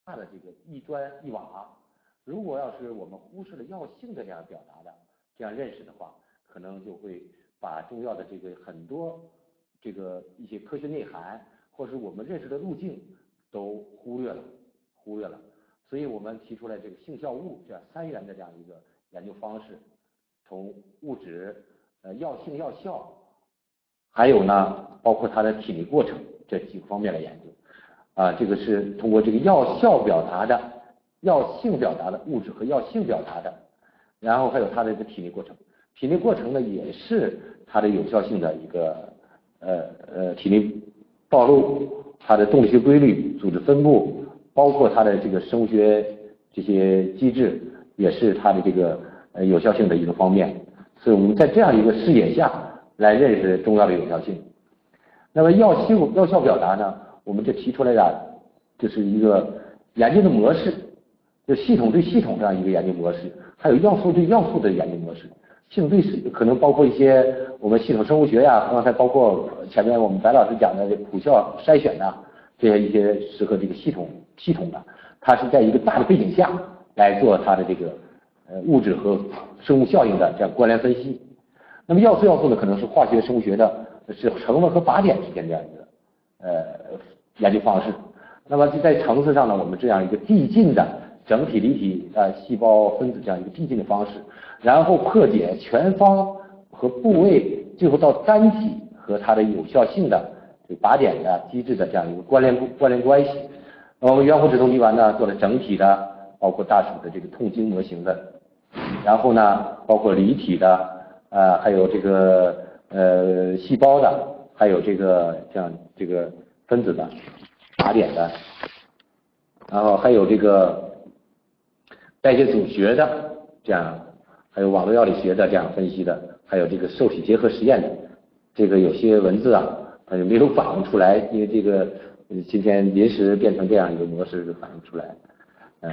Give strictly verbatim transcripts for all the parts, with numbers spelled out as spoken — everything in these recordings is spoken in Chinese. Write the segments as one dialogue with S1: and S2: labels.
S1: 大的这个一砖一瓦。如果要是我们忽视了药性的这样表达的这样认识的话，可能就会把中药的这个很多这个一些科学内涵，或是我们认识的路径都忽略了，忽略了。所以我们提出来这个性效物这样三元的这样一个研究方式，从物质、呃药性、药效，还有呢包括它的体内过程这几个方面来研究。啊，这个是通过这个药效表达的、药性表达的物质和药性表达的，然后还有它的这个体内过程。体内过程呢，也是它的有效性的一个呃呃体内暴露、它的动力学规律、组织分布，包括它的这个生物学这些机制，也是它的这个呃有效性的一个方面。所以我们在这样一个视野下来认识中药的有效性。那么药性、药效表达呢，我们就提出来的就是一个研究的模式，就系统对系统这样一个研究模式，还有要素对要素的研究模式。系统对可能包括一些我们系统生物学呀，刚才包括前面我们白老师讲的这普效筛选呐，这些一些适合这个系统系统的，它是在一个大的背景下来做它的这个呃物质和生物效应的这样关联分析。那么要素要素呢，可能是化学生物学的是成分和靶点之间这样一个呃研究方式。那么就在层次上呢，我们这样一个递进的整体、离体、呃细胞、分子这样一个递进的方式，然后破解全方和部位，最后到单体和它的有效性的这个靶点的机制的这样一个关联关联关系。我们元活止痛滴丸呢做了整体的，包括大鼠的这个痛经模型的，然后呢包括离体的，呃还有这个呃细胞的，还有这个像这个分子的靶点的，然后还有这个代谢组学的这样，还有网络药理学的这样分析的，还有这个受体结合实验的。这个有些文字啊，它就没有反映出来，因为这个今天临时变成这样一个模式就反映出来。嗯，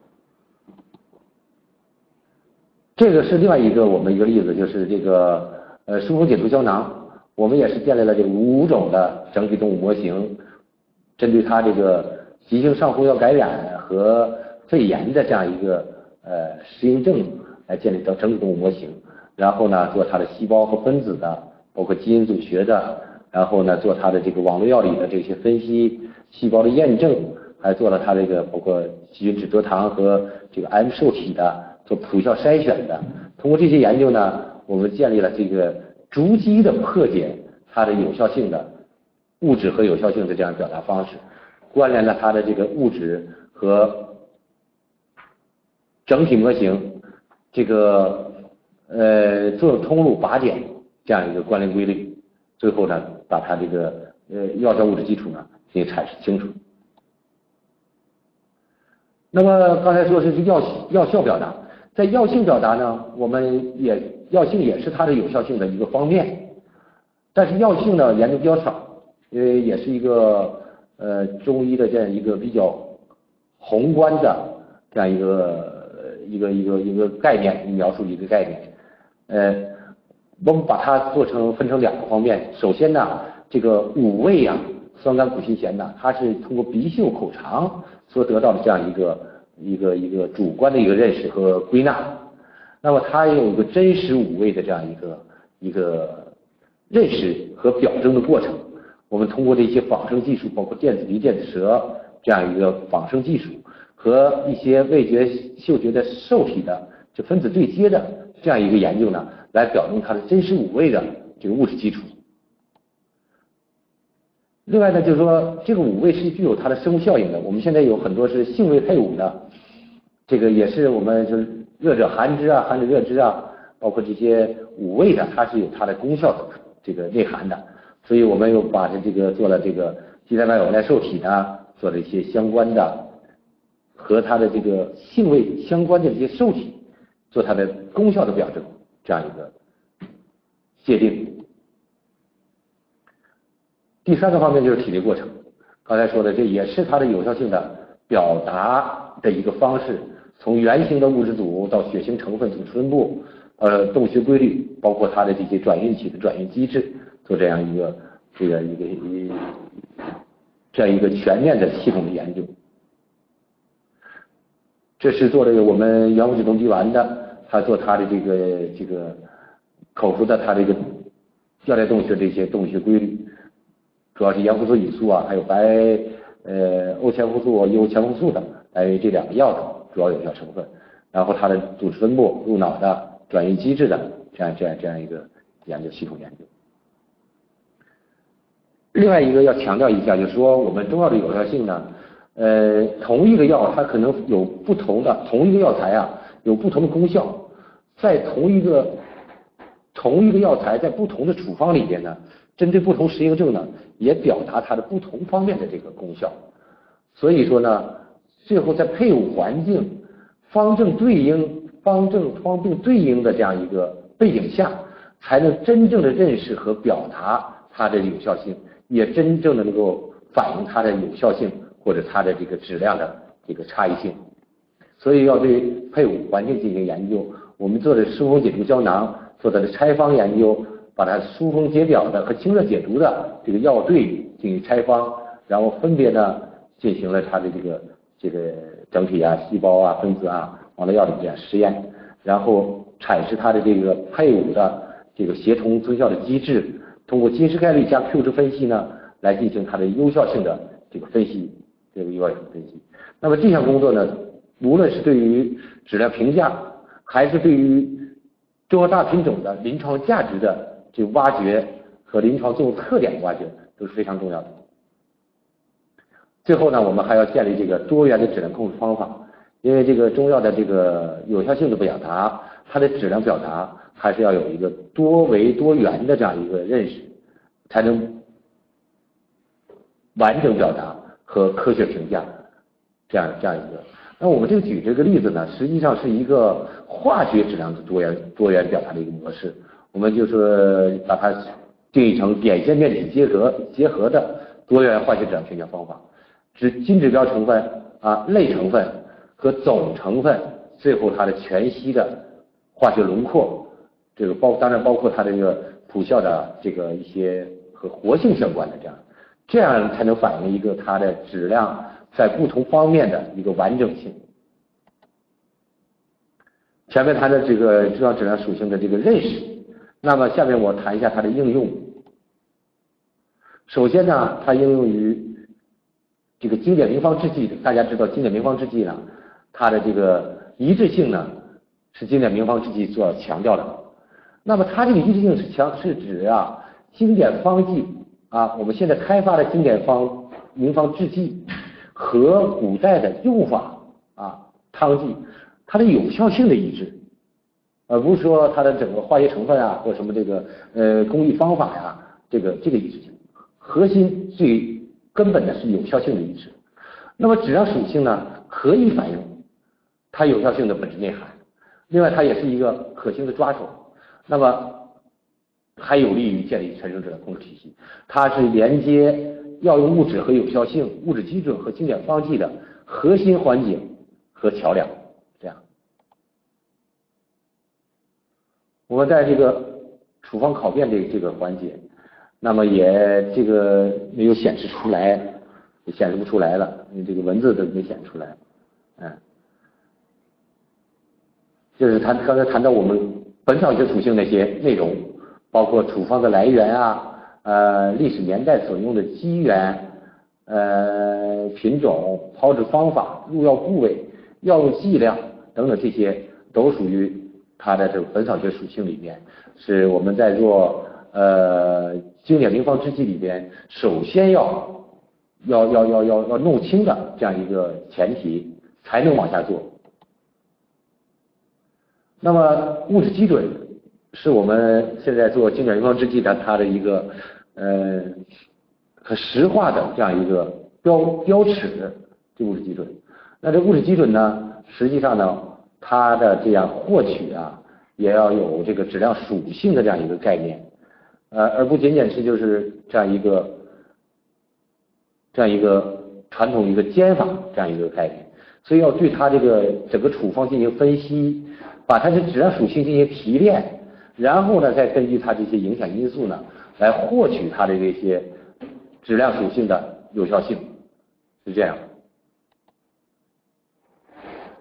S1: 这个是另外一个我们一个例子，就是这个呃疏风解毒胶囊，我们也是建立了这个五种的整体动物模型，针对它这个急性上呼吸道感染和肺炎的这样一个呃适应症来建立到整体动物模型，然后呢做它的细胞和分子的，包括基因组学的，然后呢做它的这个网络药理的这些分析，细胞的验证，还做了它这个包括细菌脂蔗糖和这个 M 受体的做谱效筛选的。通过这些研究呢，我们建立了这个逐级的破解它的有效性的物质和有效性的这样表达方式，关联了它的这个物质和整体模型这个呃作用通路靶点这样一个关联规律，最后呢把它这个呃药效物质基础呢进行阐释清楚。那么刚才说是药药效表达，在药性表达呢，我们也药性也是它的有效性的一个方面，但是药性呢研究比较少，因为也是一个呃中医的这样一个比较宏观的这样一个一个一个一个概念，描述一个概念。呃，我们把它做成分成两个方面。首先呢，这个五味啊，酸甘苦辛咸呢，它是通过鼻嗅口尝所得到的这样一个一个一个主观的一个认识和归纳。那么它也有一个真实五味的这样一个一个认识和表征的过程。我们通过这些仿生技术，包括电子鼻、电子舌这样一个仿生技术，和一些味觉、嗅觉的受体的这分子对接的这样一个研究呢，来表明它的真实五味的这个物质基础。另外呢，就是说这个五味是具有它的生物效应的。我们现在有很多是性味配伍的，这个也是我们就是热者寒之啊，寒者热之啊，包括这些五味的，它是有它的功效的这个内涵的。所以我们又把这个做了这个地塞麦偶耐受体呢，做了一些相关的和它的这个性味相关的这些受体，做它的功效的表征，这样一个界定。第三个方面就是体内过程，刚才说的这也是它的有效性的表达的一个方式，从原型的物质组到血型成分组织分布，呃，动学规律，包括它的这些转运体的转运机制，做这样一个这个一个一这样一个全面的系统的研究。 这是做这个我们原物质动机丸的，他做他的这个这个口服的他这个药代动学这些动力学规律，主要是盐胡素乙素啊，还有白呃欧前胡素、优前胡素等，来这两个药的主要有效成分。然后它的组织分布、入脑的、转移机制的这样这样这样一个研究系统研究。另外一个要强调一下，就是说我们中药的有效性呢，呃，同一个药它可能有不同的，同一个药材啊有不同的功效，在同一个同一个药材在不同的处方里边呢，针对不同实验症呢，也表达它的不同方面的这个功效。所以说呢，最后在配伍环境、方正对应、方正方病对应的这样一个背景下，才能真正的认识和表达它的有效性，也真正的能够反映它的有效性或者它的这个质量的这个差异性。所以要对配伍环境进行研究。我们做的疏风解毒胶囊，做的拆方研究，把它疏风解表的和清热解毒的这个药对进行拆方，然后分别呢进行了它的这个这个整体啊、细胞啊、分子啊往那药里边实验，然后阐释它的这个配伍的这个协同增效的机制，通过金氏概率加 Q 值分析呢，来进行它的有效性的这个分析，这个有效性分析。那么这项工作呢，无论是对于质量评价，还是对于中药大品种的临床价值的这个挖掘和临床作用特点的挖掘都是非常重要的。最后呢，我们还要建立这个多元的质量控制方法，因为这个中药的这个有效性的表达，它的质量表达还是要有一个多维多元的这样一个认识，才能完整表达和科学评价这样这样一个。那我们这个举这个例子呢，实际上是一个化学质量的多元多元表达的一个模式。我们就是把它定义成点线面体结合结合的多元化学质量评价方法，指金指标成分啊、类成分和总成分，最后它的全息的化学轮廓，这个包当然包括它这个谱效的这个一些和活性相关的这样，这样才能反映一个它的质量在不同方面的一个完整性。前面谈的这个中药质量属性的这个认识，那么下面我谈一下它的应用。首先呢，它应用于这个经典名方制剂的，大家知道经典名方制剂呢，它的这个一致性呢是经典名方制剂所强调的。那么它这个一致性是强是指啊经典方剂啊，我们现在开发的经典方名方制剂和古代的用法啊汤剂，它的有效性的一致，而不是说它的整个化学成分啊或什么这个呃工艺方法呀，这个这个一致性，核心最根本的是有效性的一致。那么质量属性呢，可以反映它有效性的本质内涵，另外它也是一个可行的抓手，那么还有利于建立全生质量控制体系。它是连接药用物质和有效性、物质基准和经典方剂的核心环节和桥梁。这样，我们在这个处方考辨这这个环节，那么也这个没有显示出来，也显示不出来了，你这个文字都没显示出来，嗯，就是谈刚才谈到我们本草学属性那些内容，包括处方的来源啊，呃，历史年代所用的机缘，呃，品种、炮制方法、入药部位、药用剂量等等，这些都属于它的这个本草学属性里边，是我们在做呃经典名方制剂里边首先要要要要要要弄清的这样一个前提，才能往下做。那么物质基准是我们现在做经典名方制剂的它的一个呃很实化的这样一个标标尺，这物质基准。那这物质基准呢，实际上呢，它的这样获取啊，也要有这个质量属性的这样一个概念，呃，而不仅仅是就是这样一个这样一个传统一个煎法这样一个概念。所以要对它这个整个处方进行分析，把它的质量属性进行提炼，然后呢，再根据它这些影响因素呢，来获取它的这些质量属性的有效性，是这样。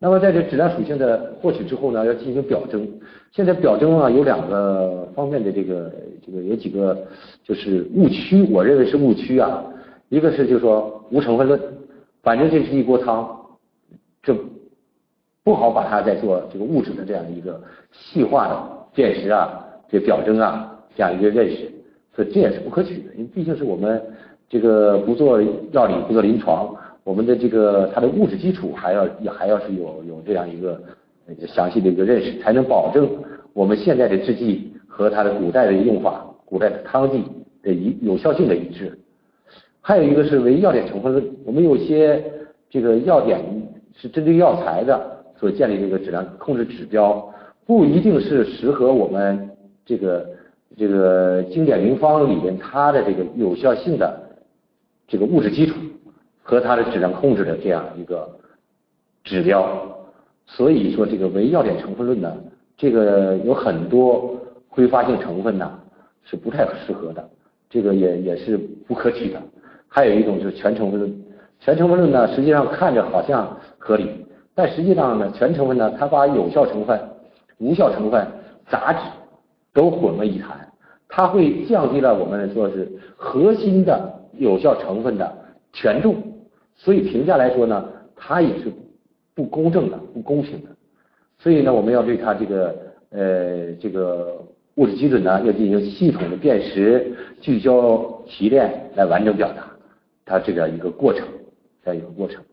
S1: 那么在这质量属性的获取之后呢，要进行表征。现在表征啊有两个方面的这个这个有几个就是误区，我认为是误区啊。一个是就是说无成分论，反正这是一锅汤，这不好把它再做这个物质的这样一个细化的辨识啊，这表征啊这样一个认识，所以这也是不可取的，因为毕竟是我们这个不做药理不做临床，我们的这个它的物质基础还要也还要是有有这样一个详细的一个认识，才能保证我们现在的制剂和它的古代的用法、古代的汤剂的一有效性的一致。还有一个是唯药典成分论，我们有些这个药典是针对药材的所建立这个质量控制指标，不一定是适合我们这个这个经典名方里边它的这个有效性的这个物质基础和它的质量控制的这样一个指标。所以说这个唯药典成分论呢，这个有很多挥发性成分呢是不太适合的，这个也也是不可取的。还有一种就是全成分论，全成分论呢实际上看着好像合理，但实际上呢全成分呢它把有效成分、无效成分、杂质都混为一谈，它会降低了我们说是核心的有效成分的权重，所以评价来说呢它也是不公正的、不公平的。所以呢我们要对它这个呃这个物质基准呢要进行系统的辨识、聚焦提炼来完整表达它这个一个过程，这样一个过程。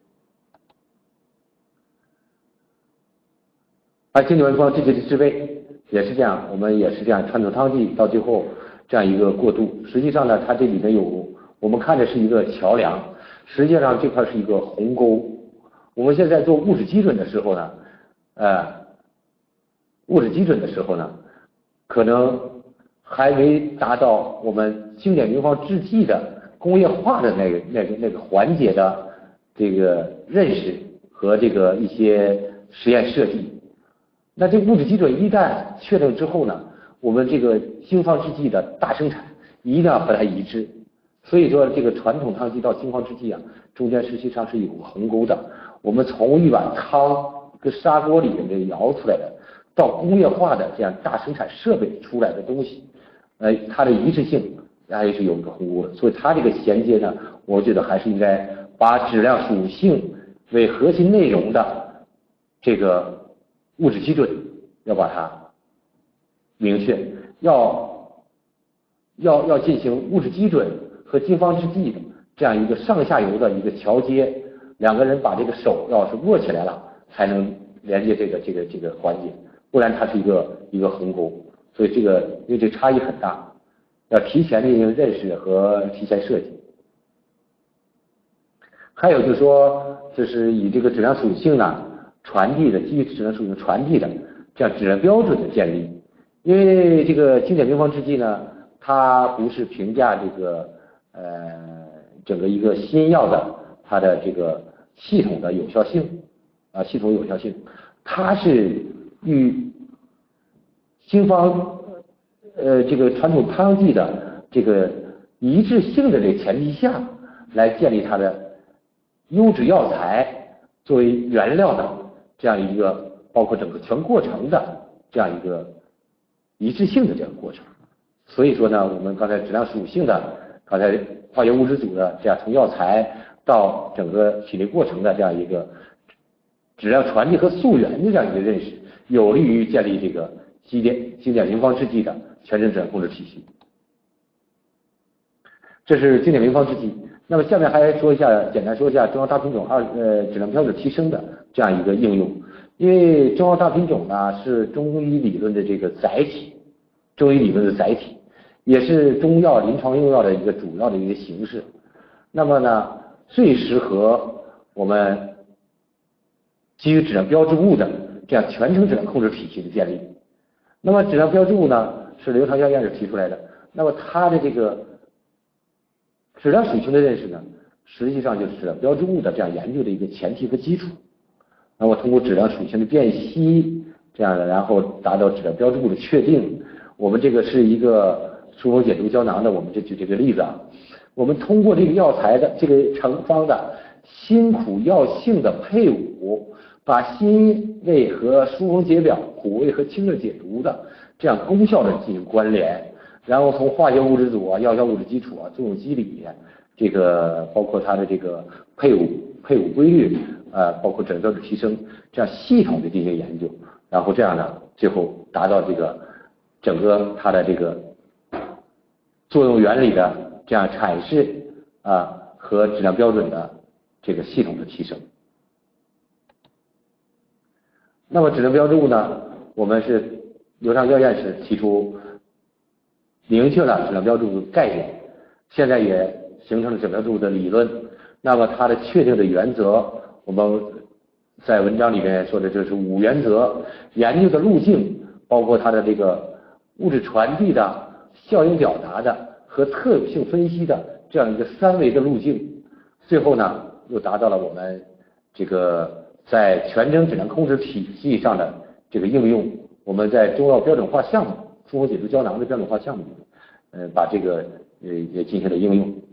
S1: 而经典文方这些的制备也是这样，我们也是这样，传统汤剂到最后这样一个过渡。实际上呢，它这里面有我们看的是一个桥梁，实际上这块是一个鸿沟。我们现在做物质基准的时候呢，呃，物质基准的时候呢，可能还没达到我们经典名方制剂的工业化的那个那个那个环节的这个认识和这个一些实验设计。那这物质基准一旦确定之后呢，我们这个经方制剂的大生产一定要和它一致。所以说这个传统汤剂到经方制剂啊，中间实际上是有个鸿沟的。我们从一碗汤跟砂锅里面这舀出来的，到工业化的这样大生产设备出来的东西，呃，它的一致性还是有一个鸿沟的。所以它这个衔接呢，我觉得还是应该把质量属性为核心内容的这个物质基准要把它明确，要要要进行物质基准和经方制剂的这样一个上下游的一个桥接，两个人把这个手要是握起来了，才能连接这个这个这个环节，不然它是一个一个鸿沟。所以这个因为这差异很大，要提前进行认识和提前设计。还有就是说，就是以这个质量属性呢传递的基于质量属性传递的这样质量标准的建立。因为这个经典名方制剂呢，它不是评价这个呃整个一个新药的它的这个系统的有效性啊，系统有效性，它是与经方呃这个传统汤剂的这个一致性的这个前提下来建立它的优质药材作为原料的这样一个包括整个全过程的这样一个一致性的这样过程。所以说呢，我们刚才质量属性的，刚才化学物质组的这样从药材到整个体内过程的这样一个质量传递和溯源的这样一个认识，有利于建立这个经典经典名方制剂的全身质量控制体系。这是经典名方制剂。那么下面还说一下，简单说一下中药大品种二呃质量标准提升的这样一个应用。因为中药大品种呢是中医理论的这个载体，中医理论的载体，也是中药临床用药的一个主要的一个形式。那么呢，最适合我们基于质量标志物的这样全程质量控制体系的建立。那么质量标志物呢是刘长江院士提出来的，那么它的这个质量属性的认识呢，实际上就是质量标志物的这样研究的一个前提和基础。那么通过质量属性的辨析，这样的，然后达到质量标志物的确定。我们这个是一个疏风解毒胶囊的，我们就举这个例子啊。我们通过这个药材的这个成方的辛苦药性的配伍， 把辛味和疏风解表、苦味和清热解毒的这样功效的进行关联，然后从化学物质组啊、药效物质基础啊、作用机理，这个包括它的这个配伍配伍规律，呃，包括诊断的提升，这样系统的进行研究，然后这样呢，最后达到这个整个它的这个作用原理的这样阐释啊和质量标准的这个系统的提升。那么质量标志物呢，我们是刘畅药院士提出明确了质量标志物的概念，现在也形成了质量标志物的理论。那么它的确定的原则，我们在文章里面说的就是五原则，研究的路径包括它的这个物质传递的、效应表达的和特有性分析的这样一个三维的路径。最后呢，又达到了我们这个在全程质量控制体系上的这个应用。我们在中药标准化项目、疏风解毒胶囊的标准化项目里面，呃，把这个呃也进行了应用。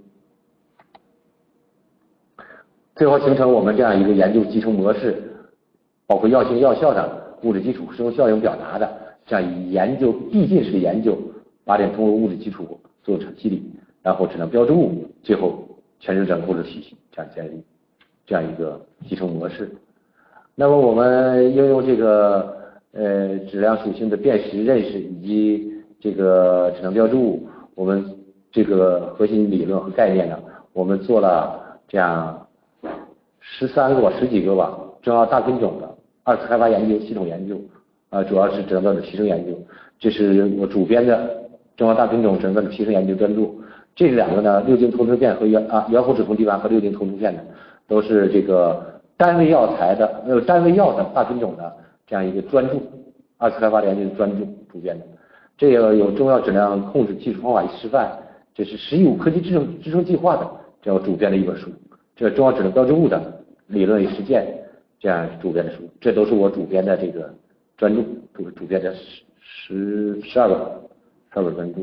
S1: 最后形成我们这样一个研究集成模式，包括药性药效的、物质基础、适用效应表达的这样以研究递进式的研究，把点通过物质基础作用机理，然后质量标志物，最后全程质量控制体系这样建立这样一个集成模式。那么我们应用这个呃质量属性的辨识认识以及这个质量标志物，我们这个核心理论和概念呢，我们做了这样十三个吧、十几个吧中药大品种的二次开发研究、系统研究，啊、呃，主要是质量标准提升研究。这是我主编的中药大品种质量标准提升研究专著。这两个呢，六经同成片和原啊原红止痛地丸和六经同成片的，都是这个单位药材的呃单位药的大品种的这样一个专著，二次开发研究的专著主编的。这个有中药质量控制技术方法一示范，这是十一五科技支撑支撑计划的这样主编的一本书。这中药质量标志物的理论与实践这样主编的书，这都是我主编的这个专著，主主编的十十十二本十二本专著。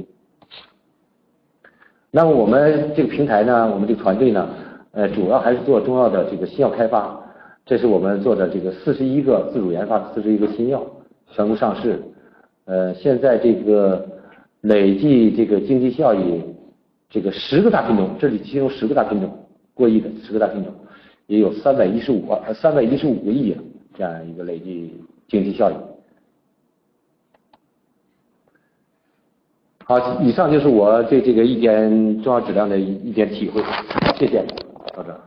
S1: 那么我们这个平台呢，我们这个团队呢，呃，主要还是做中药的这个新药开发，这是我们做的这个四十一个自主研发的四十一个新药全部上市，呃，现在这个累计这个经济效益，这个十个大品种，这里其中十个大品种过亿的十个大品种，也有三百一十五呃三百一十五个亿这样一个累计经济效益。好，以上就是我对这个一点中药质量的一点体会，谢谢。到这。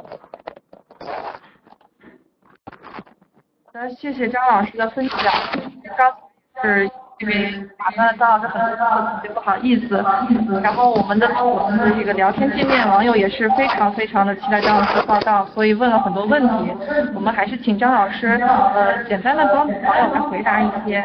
S2: 好的，谢谢张老师的分享。刚是因为打断了张老师很多次，特别不好意思。然后我们的我们的这个聊天界面，网友也是非常非常的期待张老师的报道，所以问了很多问题。我们还是请张老师呃简单的帮网友们回答一些。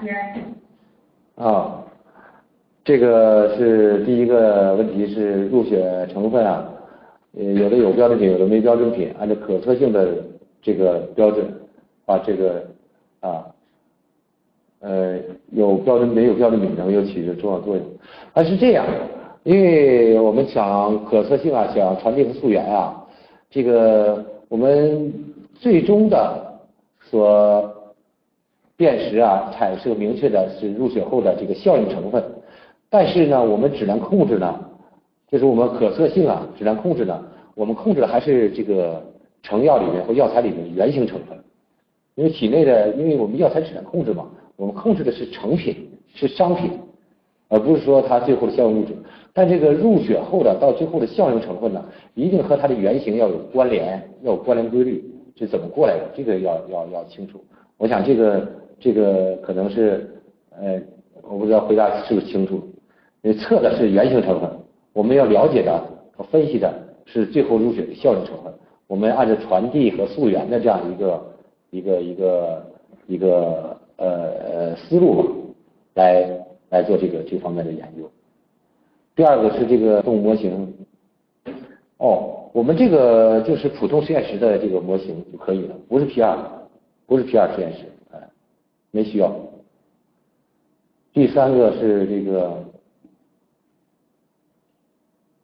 S1: 啊。这个是第一个问题是入血成分啊，呃，有的有标准品，有的没标准品，按照可测性的这个标准，把这个啊，呃，有标准没有标准品能有起着重要作用。它是这样，因为我们想可测性啊，想传递和溯源啊，这个我们最终的所辨识啊，产生明确的是入血后的这个效应成分。但是呢，我们质量控制呢，就是我们可测性啊，质量控制呢，我们控制的还是这个成药里面或药材里面的原型成分。因为体内的，因为我们药材质量控制嘛，我们控制的是成品，是商品，而不是说它最后的效应物质。但这个入血后的到最后的效应成分呢，一定和它的原型要有关联，要有关联规律，是怎么过来的？这个要要要清楚。我想这个这个可能是呃，我不知道回答是不是清楚。测的是原型成分，我们要了解的和分析的是最后入血的效应成分。我们按照传递和溯源的这样一个一个一个一个呃呃思路吧，来来做这个这方面的研究。第二个是这个动物模型，哦，我们这个就是普通实验室的这个模型就可以了，不是 P 二，不是 P 二实验室，哎，没需要。第三个是这个。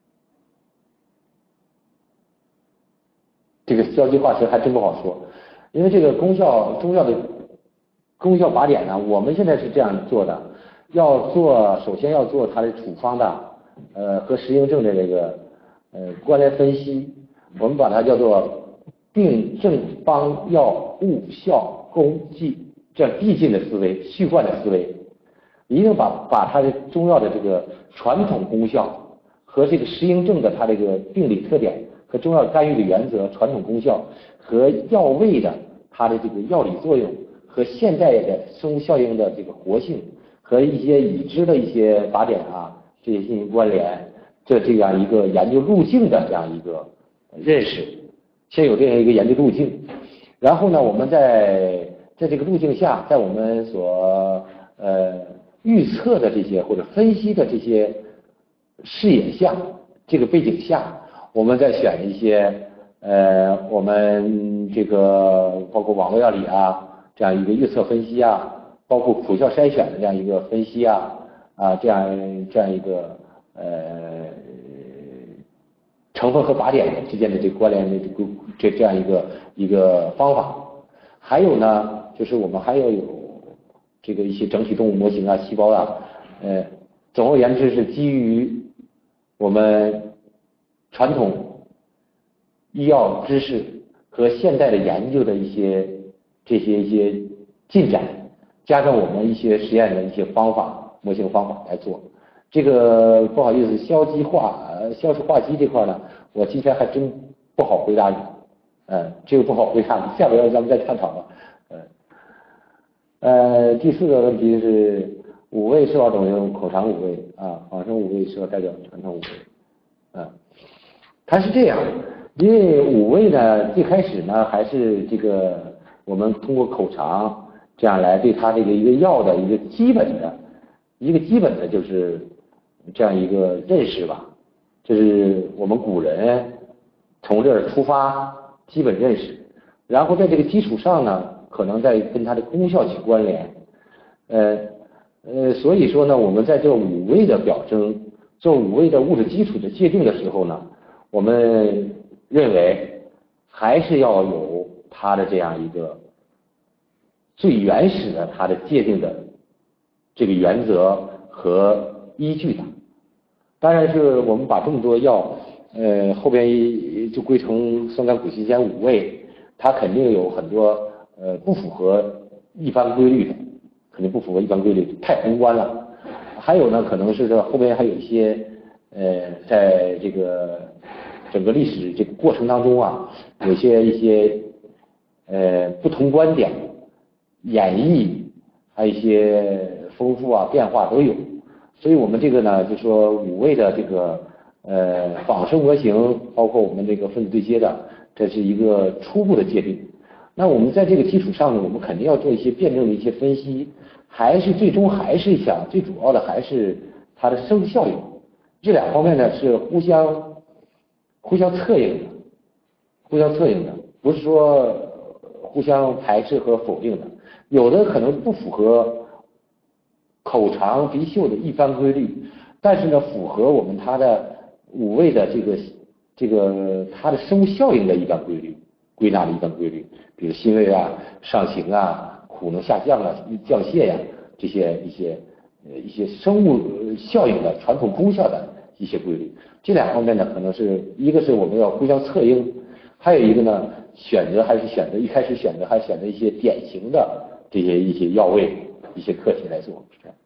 S1: 这个消极化学还真不好说， 因为这个功效中药的功效靶点呢，我们现在是这样做的，要做首先要做它的处方的呃和适应症的这个呃关联分析，我们把它叫做病症方药物效功绩，这样递进的思维、序贯的思维，一定把把它的中药的这个传统功效和这个适应症的它这个病理特点和中药干预的原则、传统功效和药味的它的这个药理作用和现代的生物效应的这个活性和一些已知的一些靶点啊这些进行关联，这这样一个研究路径的这样一个认识，先有这样一个研究路径，然后呢，我们在在这个路径下，在我们所呃预测的这些或者分析的这些视野下，这个背景下，我们再选一些呃我们这个包括网络药理啊这样一个预测分析啊，包括谱效筛选的这样一个分析啊啊这样这样一个呃成分和靶点之间的这个关联的这这样一个一个方法。还有呢，就是我们还要有这个一些整体动物模型啊、细胞啊，呃，总而言之是基于我们传统医药知识和现代的研究的一些这些一些进展，加上我们一些实验的一些方法、模型方法来做。这个不好意思，消基化、呃消除化基这块呢，我今天还真不好回答你，呃，这个不好回答，下回咱们再探讨吧。呃，呃，第四个问题是五味是否等于口肠五味啊？仿生五味是否代表传统五味？啊，它是这样，因为五味呢，最开始呢还是这个我们通过口肠这样来对它这个一个药的一个基本的一个基本的就是这样一个认识吧，这是我们古人从这儿出发基本认识，然后在这个基础上呢，可能再跟它的功效起关联，呃呃，所以说呢，我们在做五味的表征、做五味的物质基础的界定的时候呢，我们认为还是要有它的这样一个最原始的它的界定的这个原则和依据的。当然是我们把这么多药，呃，后边就归成酸甘苦辛咸五味，它肯定有很多呃不符合一般规律的，肯定不符合一般规律，太宏观了。还有呢，可能是这后边还有一些呃，在这个整个历史这个过程当中啊，有些一些呃不同观点、演绎，还有一些丰富啊变化都有。所以我们这个呢，就说五味的这个呃仿生模型，包括我们这个分子对接的，这是一个初步的界定。那我们在这个基础上呢，我们肯定要做一些辩证的一些分析，还是最终还是想最主要的还是它的生物效应，这两方面呢是互相互相策应的，互相策应的，不是说互相排斥和否定的，有的可能不符合口肠鼻嗅的一般规律，但是呢，符合我们它的五味的这个这个它的生物效应的一般规律，归纳的一般规律，比如辛味啊、上行啊、苦能下降啊、降泻呀、啊、这些一些呃一些生物效应的传统功效的一些规律。这两方面呢，可能是一个是我们要互相策应，还有一个呢，选择还是选择一开始选择还选择一些典型的这些一些药味。一些课题来做，是这样。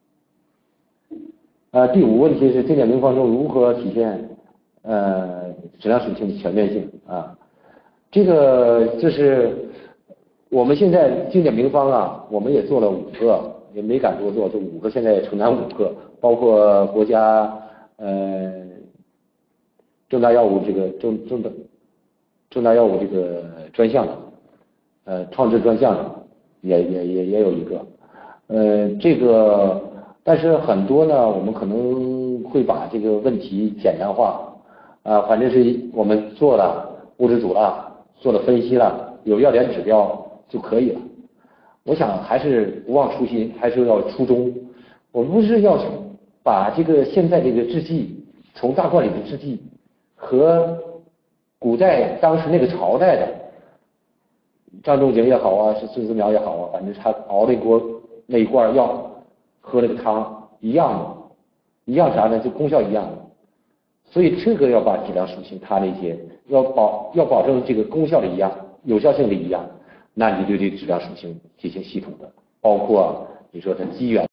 S1: 呃，第五问题是经典名方中如何体现呃质量属性的全面性啊？这个就是我们现在经典名方啊，我们也做了五个，也没敢多做，这五个现在也承担五个，包括国家呃重大药物这个重重大重大药物这个专项的，呃创制专项的也也也也有一个。呃，这个，但是很多呢，我们可能会把这个问题简单化，啊，反正是我们做了物质组了，做了分析了，有要点指标就可以了。我想还是不忘初心，还是要初衷。我们不是要把这个现在这个制剂，从大罐里的制剂和古代当时那个朝代的张仲景也好啊，是孙思邈也好啊，反正他熬了一锅那一罐药，喝了个汤一样的，一样啥呢？就功效一样的。所以这个要把质量属性，它那些要保要保证这个功效的一样，有效性的一样，那你就对质量属性进行系统的，包括你说它机缘。